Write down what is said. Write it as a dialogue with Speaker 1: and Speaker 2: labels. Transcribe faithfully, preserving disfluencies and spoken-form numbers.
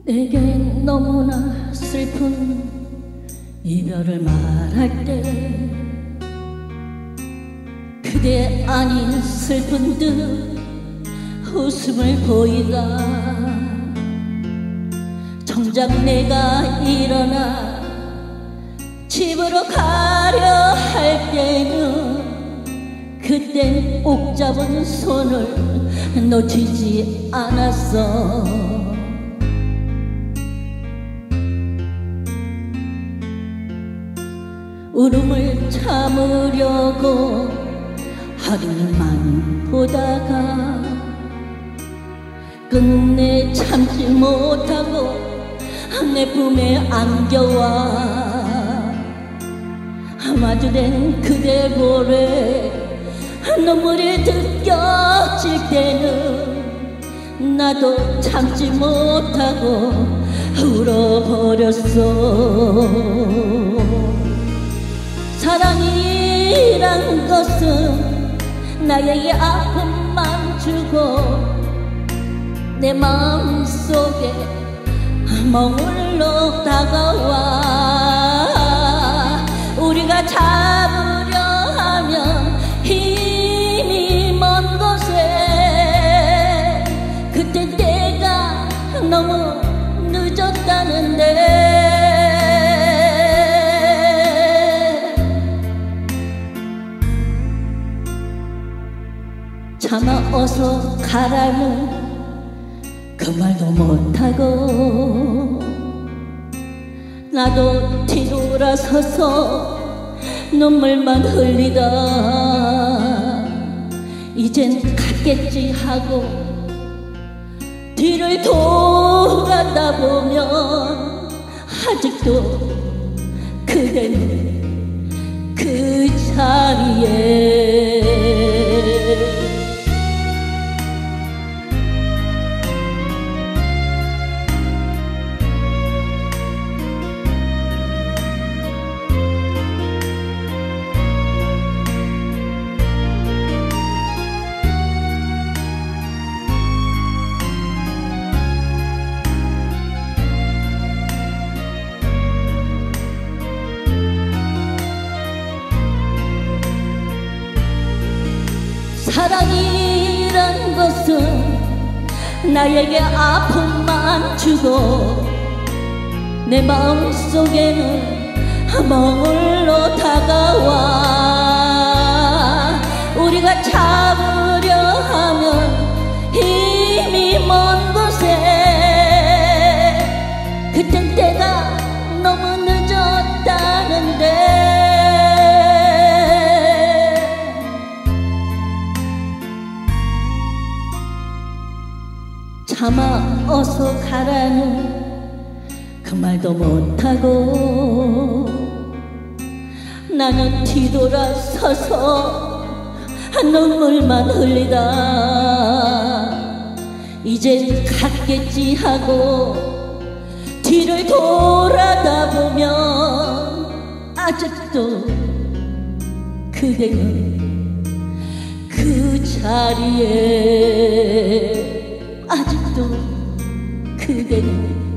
Speaker 1: 내겐 너무나 슬픈 이별을 말할 때 그대 아닌 슬픈 듯 웃음을 보이다. 정작 내가 일어나 집으로 가려 할 때는 그땐 꼭 잡은 손을 놓치지 않았어. 울음을 참으려고 하루만 보다가 끝내 참지 못하고 내 품에 안겨와. 마주된 그대 볼에 눈물이 느껴질 때는 나도 참지 못하고 울어버렸어. 사랑이란 것은 나에게 아픔만 주고 내 마음속에 머물러 다가와. 우리가 잡으려 하면 힘이 먼 곳에 그때 때가 너무 늦었다는데. 차마 어서 가라는 그 말도 못하고 나도 뒤돌아서서 눈물만 흘리다. 이젠 갔겠지 하고 뒤를 돌아다 보면 아직도 그대는 그 자리에. 사랑이란 것은 나에게 아픔만 주고 내 마음속에는 머물러 다가와. 우리가 잡으려 하면 힘이 먼 곳에 그땐 때가 너무 늦었다는데. 차마 어서 가라는 그 말도 못하고 나는 뒤돌아서서 눈물만 흘리다. 이젠 갔겠지 하고 뒤를 돌아다 보면 아직도 그대는 그 자리에. 아직도 그대는